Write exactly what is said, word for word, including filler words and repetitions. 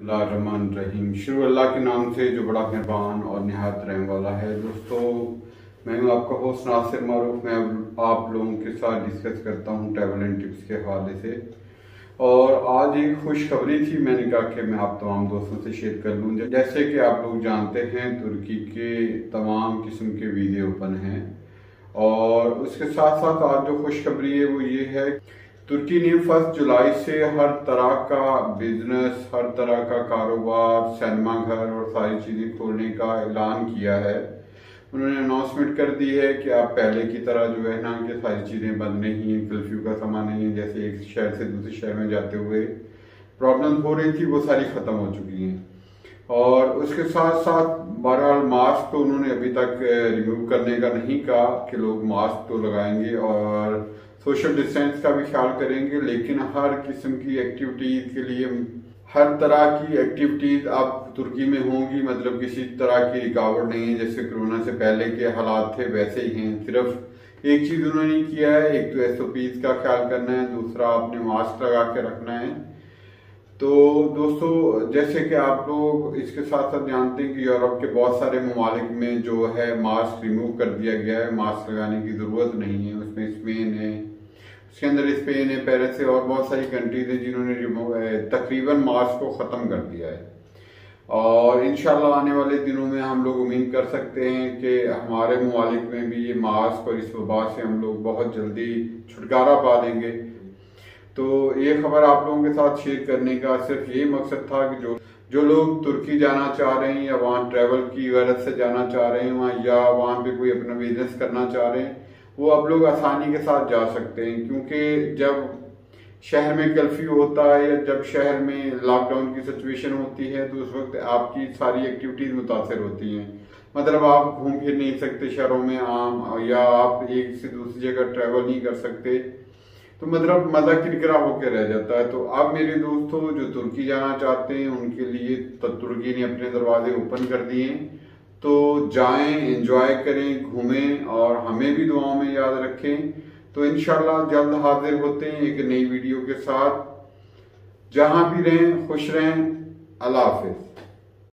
रहीम। शुरू अल्लाह के नाम से जो बड़ा मेहरबान और निहायत रहम वाला है। दोस्तों, मैं हूं आपका होस्ट नासिर मारूफ। मैं आप लोगों के साथ डिस्कस करता हूं ट्रैवल एंड टिप्स के हवाले से। और आज एक खुशखबरी थी, मैंने कहा कि मैं आप तमाम दोस्तों से शेयर कर लूँ। जैसे कि आप लोग जानते हैं, तुर्की के तमाम किस्म के वीज़े ओपन हैं और उसके साथ साथ आज जो खुशखबरी है वो ये है, तुर्की ने फर्स्ट जुलाई से हर तरह का बिजनेस, हर तरह का कारोबार, सिनेमा घर और सारी चीज़ें खोलने का ऐलान किया है। उन्होंने अनाउंसमेंट कर दी है कि आप पहले की तरह जो है ना कि सारी चीज़ें बंद नहीं हैं, कर्फ्यू का सामान नहीं है। जैसे एक शहर से दूसरे शहर में जाते हुए प्रॉब्लम हो रही थी, वो सारी ख़त्म हो चुकी हैं। और उसके साथ साथ बहरहाल मास्क तो उन्होंने अभी तक रिमूव करने का नहीं कहा कि लोग मास्क तो लगाएंगे और सोशल डिस्टेंस का भी ख्याल करेंगे, लेकिन हर किस्म की एक्टिविटीज़ के लिए हर तरह की एक्टिविटीज़ अब तुर्की में होंगी। मतलब किसी तरह की रुकावट नहीं है, जैसे कोरोना से पहले के हालात थे वैसे ही हैं। सिर्फ एक चीज़ उन्होंने किया है, एक तो एस ओ पीज़ का ख्याल करना है, दूसरा आपने मास्क लगा के रखना है। तो दोस्तों, जैसे कि आप लोग इसके साथ साथ जानते हैं कि यूरोप के बहुत सारे ममालिक में जो है मास्क रिमूव कर दिया गया है, मास्क लगाने की ज़रूरत नहीं है। उसमें स्पेन है, उसके अंदर स्पेन है, पेरिस है और बहुत सारी कंट्रीज हैं जिन्होंने रिमूव तकरीबन मास्क को ख़त्म कर दिया है। और इंशाल्लाह आने वाले दिनों में हम लोग उम्मीद कर सकते हैं कि हमारे ममालिक में भी ये मास्क और इस वबा से हम लोग बहुत जल्दी छुटकारा पा लेंगे। तो ये खबर आप लोगों के साथ शेयर करने का सिर्फ यही मकसद था कि जो जो लोग तुर्की जाना चाह रहे हैं या वहाँ ट्रैवल की गरज से जाना चाह रहे हैं वहाँ, या वहाँ पे कोई अपना बिजनेस करना चाह रहे हैं, वो अब लोग आसानी के साथ जा सकते हैं। क्योंकि जब शहर में कर्फ्यू होता है या जब शहर में लॉकडाउन की सिचुएशन होती है तो उस वक्त आपकी सारी एक्टिविटीज़ मुतासर होती हैं। मतलब आप घूम फिर नहीं सकते शहरों में आम, या आप एक से दूसरी जगह ट्रैवल नहीं कर सकते, तो मतलब मज़ा किरकिरा होकर रह जाता है। तो अब मेरे दोस्तों जो तुर्की जाना चाहते हैं उनके लिए तुर्की ने अपने दरवाजे ओपन कर दिए हैं। तो जाएं, एंजॉय करें, घूमें और हमें भी दुआओं में याद रखें। तो इंशाल्लाह जल्द हाजिर होते हैं एक नई वीडियो के साथ। जहां भी रहें खुश रहें। अल्लाह हाफिज।